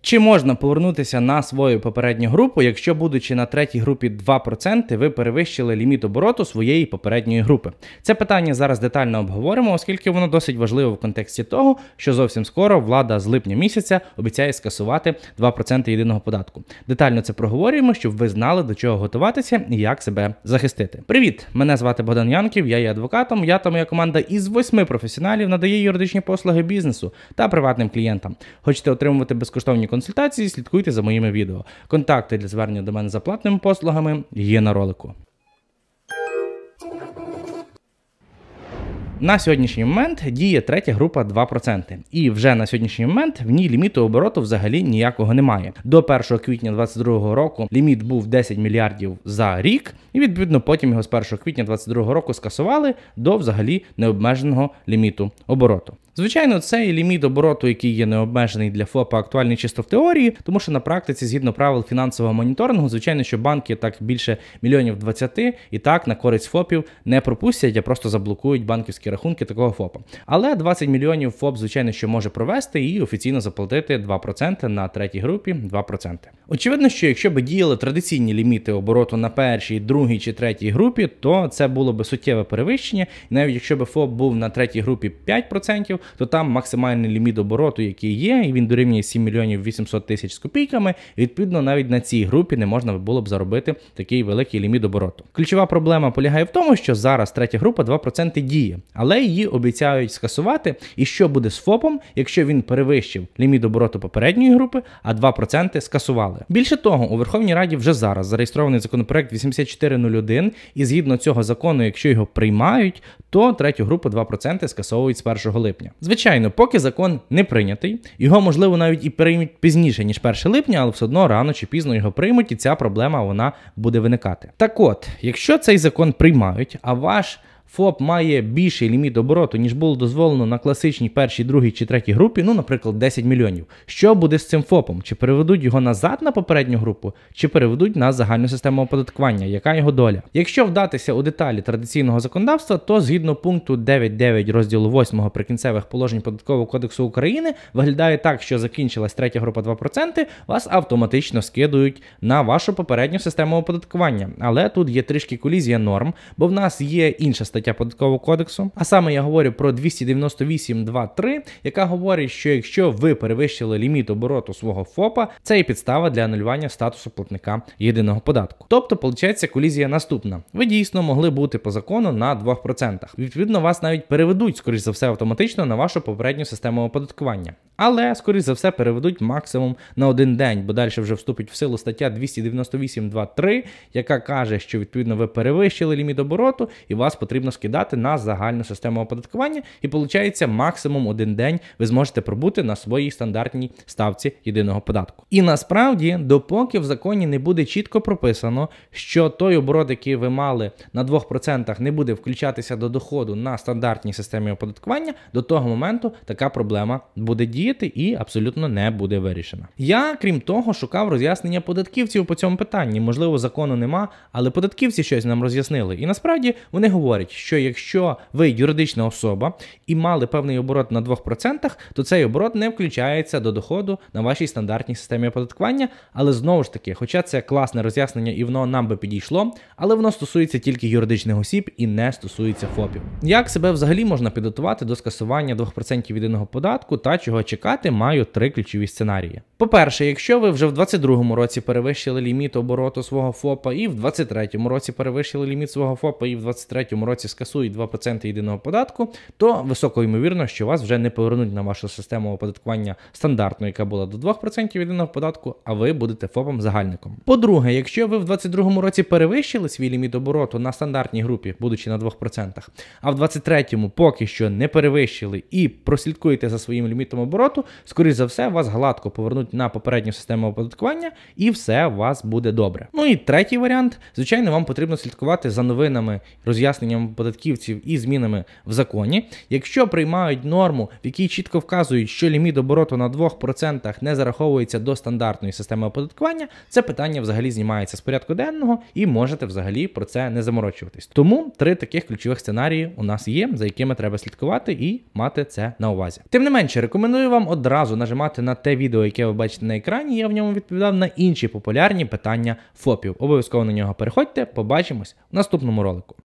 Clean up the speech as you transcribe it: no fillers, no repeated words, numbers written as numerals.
Чи можна повернутися на свою попередню групу, якщо, будучи на третій групі 2%, ви перевищили ліміт обороту своєї попередньої групи? Це питання зараз детально обговоримо, оскільки воно досить важливо в контексті того, що зовсім скоро влада з липня місяця обіцяє скасувати 2% єдиного податку. Детально це проговорюємо, щоб ви знали, до чого готуватися і як себе захистити. Привіт! Мене звати Богдан Янків, я є адвокатом, я та моя команда із 8 професіоналів надає юридичні послуги бізнесу та приватним клієнтам. Хочете отримувати безкоштовні консультації, слідкуйте за моїми відео. Контакти для звернення до мене за платними послугами є на ролику. На сьогоднішній момент діє третя група 2%. І вже на сьогоднішній момент в ній ліміту обороту взагалі ніякого немає. До 1 квітня 2022 року ліміт був 10 мільярдів за рік, і відповідно потім його з 1 квітня 2022 року скасували до взагалі необмеженого ліміту обороту. Звичайно, цей ліміт обороту, який є необмежений для ФОПа, актуальний чисто в теорії, тому що на практиці, згідно правил фінансового моніторингу, звичайно, що банки так більше мільйонів 20 і так на користь ФОПів не пропустять, а просто заблокують банківські рахунки такого ФОПа. Але 20 мільйонів ФОП, звичайно, що може провести і офіційно заплатити 2% на третій групі 2%. Очевидно, що якщо б діяли традиційні ліміти обороту на першій, другій чи третій групі, то це було б суттєве перевищення. І навіть якщо б ФОП був на третій групі 5%, то там максимальний ліміт обороту, який є, і він дорівнює 7 мільйонів 800 тисяч з копійками, і відповідно навіть на цій групі не можна було б заробити такий великий ліміт обороту. Ключова проблема полягає в тому, що зараз третя група 2% діє, але її обіцяють скасувати, і що буде з ФОПом, якщо він перевищив ліміт обороту попередньої групи, а 2% скасували. Більше того, у Верховній Раді вже зараз зареєстрований законопроект 8401, і згідно цього закону, якщо його приймають, то третю групу 2% скасовують з 1 липня. Звичайно, поки закон не прийнятий, його, можливо, навіть і приймуть пізніше, ніж 1 липня, але все одно рано чи пізно його приймуть, і ця проблема, вона буде виникати. Так от, якщо цей закон приймають, а ваш ФОП має більший ліміт обороту, ніж було дозволено на класичній першій, другій чи третій групі, ну, наприклад, 10 мільйонів. Що буде з цим ФОПом? Чи переведуть його назад на попередню групу, чи переведуть на загальну систему оподаткування? Яка його доля? Якщо вдатися у деталі традиційного законодавства, то згідно пункту 9.9 розділу 8 Прикінцевих положень Податкового кодексу України виглядає так, що закінчилась третя група 2%, вас автоматично скидують на вашу попередню систему оподаткування. Але тут є трішки колізія норм, бо в нас є інша стаття Податкового кодексу, а саме я говорю про 298.2.3, яка говорить, що якщо ви перевищили ліміт обороту свого ФОПа, це є підстава для анулювання статусу платника єдиного податку. Тобто, виходить, колізія наступна. Ви дійсно могли бути по закону на 2%. Відповідно, вас навіть переведуть, скоріш за все, автоматично на вашу попередню систему оподаткування. Але, скоріш за все, переведуть максимум на один день, бо далі вже вступить в силу стаття 298.2.3, яка каже, що, відповідно, ви перевищили ліміт обороту і вас потрібно скидати на загальну систему оподаткування, і, виходить, максимум один день ви зможете пробути на своїй стандартній ставці єдиного податку. І насправді, допоки в законі не буде чітко прописано, що той оборот, який ви мали на 2%, не буде включатися до доходу на стандартній системі оподаткування, до того моменту така проблема буде діяти і абсолютно не буде вирішена. Я, крім того, шукав роз'яснення податківців по цьому питанні. Можливо, закону нема, але податківці щось нам роз'яснили. І насправді вони говорять, що якщо ви юридична особа і мали певний оборот на 2%, то цей оборот не включається до доходу на вашій стандартній системі оподаткування, але знову ж таки, хоча це класне роз'яснення і воно нам би підійшло, але воно стосується тільки юридичних осіб і не стосується ФОПів. Як себе взагалі можна підготувати до скасування 2% єдиного податку та чого чекати, маю 3 ключові сценарії. По-перше, якщо ви вже в 2022 році перевищили ліміт обороту свого ФОПа і в 2023 році перевищили ліміт свого ФОПа і в 2023 році скасують 2% єдиного податку, то високо ймовірно, що вас вже не повернуть на вашу систему оподаткування стандартну, яка була до 2% єдиного податку, а ви будете ФОПом-загальником. По-друге, якщо ви в 2022 році перевищили свій ліміт обороту на стандартній групі, будучи на 2%, а в 2023 поки що не перевищили і прослідкуєте за своїм лімітом обороту, скоріш за все, вас гладко повернуть на попередню систему оподаткування і все у вас буде добре. Ну і третій варіант, звичайно, вам потрібно слідкувати за новинами, роз'ясненням податківців і змінами в законі. Якщо приймають норму, в якій чітко вказують, що ліміт обороту на 2% не зараховується до стандартної системи оподаткування, це питання взагалі знімається з порядку денного і можете взагалі про це не заморочуватись. Тому 3 таких ключових сценарії у нас є, за якими треба слідкувати і мати це на увазі. Тим не менше, рекомендую вам одразу нажимати на те відео, яке ви бачите на екрані, я в ньому відповідав на інші популярні питання ФОПів. Обов'язково на нього переходьте, побачимось в наступному ролику.